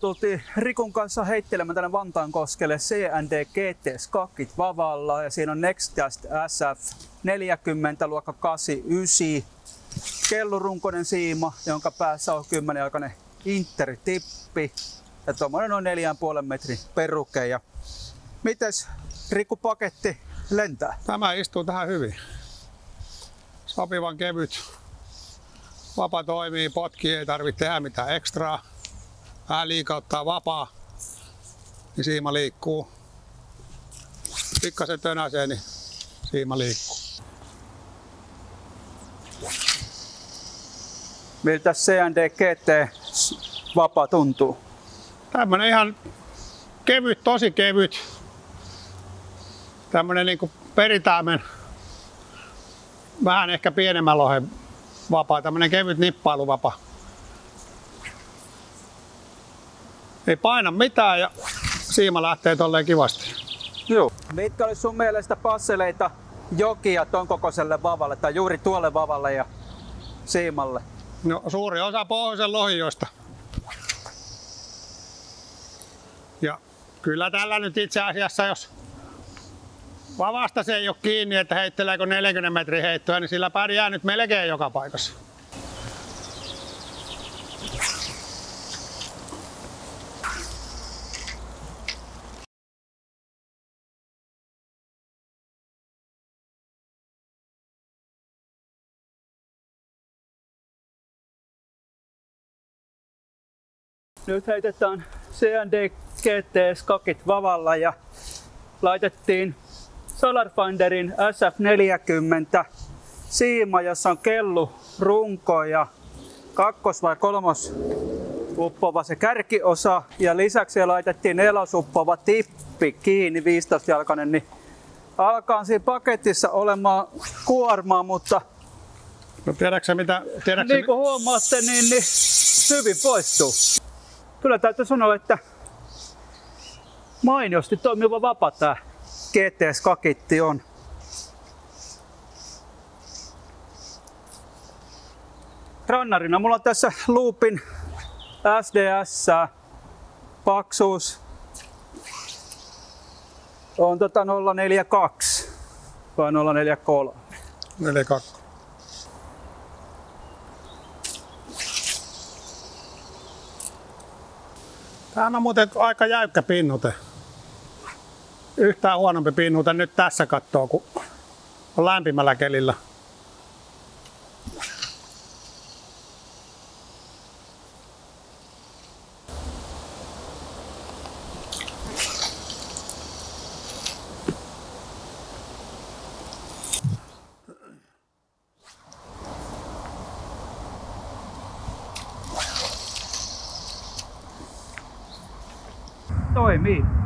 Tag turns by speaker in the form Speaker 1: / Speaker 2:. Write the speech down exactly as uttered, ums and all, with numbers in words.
Speaker 1: tultiin Rikun kanssa heittelemään tänne Vantaankoskelle C N D G T Skagit Vavalla ja siinä on Nextjust S F neljäkymmentä luokka kahdeksankymmentäyhdeksän kellurunkoinen siima, jonka päässä on kymmenjalkainen interitippi ja tuommoinen noin neljän pilkku viiden metrin peruke. Ja mites Riku paketti lentää?
Speaker 2: Tämä istuu tähän hyvin. Sopivan kevyt. Vapa toimii, potki, ei tarvitse tehdä mitään ekstraa. Vähän liikauttaa vapaa, niin siima liikkuu. Pikkasen tönäsee, niin siima liikkuu.
Speaker 1: Miltä C N D G T Vapa tuntuu?
Speaker 2: Tämmönen ihan kevyt, tosi kevyt. Tämmönen niinku peritäämen, vähän ehkä pienemmän lohen vapaa. Tämmönen kevyt nippailuvapa. Ei paina mitään ja siima lähtee tolleen kivasti.
Speaker 1: Joo. Mitkä olisi sun mielestä passeleita jokia ton kokoiselle vavalle tai juuri tuolle vavalle ja siimalle?
Speaker 2: No, suuri osa pohjoisen lohijoista. Ja kyllä tällä nyt itse asiassa, jos vavasta se ei ole kiinni, että heitteleekö neljänkymmenen metrin heittoa, niin sillä pärjää nyt melkein joka paikassa.
Speaker 1: Nyt heitetään C N D G T Skagit Vavalla ja laitettiin Solarfinderin S F neljäkymmentä siima, jossa on kellu, runko ja kakkos- vai kolmos uppova se kärkiosa ja lisäksi laitettiin nelosuppova tippi kiinni viisitoistajalkainen, niin alkaa siinä paketissa olemaan kuormaa, mutta
Speaker 2: no tiedätkö mitä? Tiedätkö
Speaker 1: niin kuin huomaatte, niin, niin hyvin poistuu. Kyllä täytyy sanoa, että mainiosti toimiva vapa tää G T Skagitti on. Rannarina mulla on tässä loopin S D S, paksuus on tota nolla neljä kaksi vai nolla neljä kolme.
Speaker 2: neljä kaksi. Tämä on muuten aika jäykkä pinnute. Yhtään huonompi pinnute nyt tässä kattoo, kun on lämpimällä kelillä.
Speaker 1: Toimii.